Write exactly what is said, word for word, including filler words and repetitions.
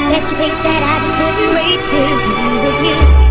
Bet you think that I just couldn't wait to be with you.